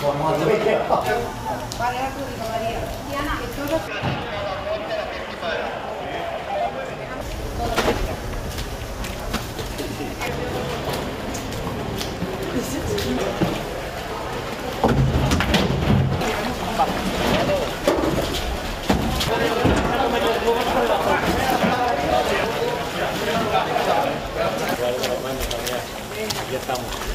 Vale, Arturo, María. Diana, que todo... Ya estamos.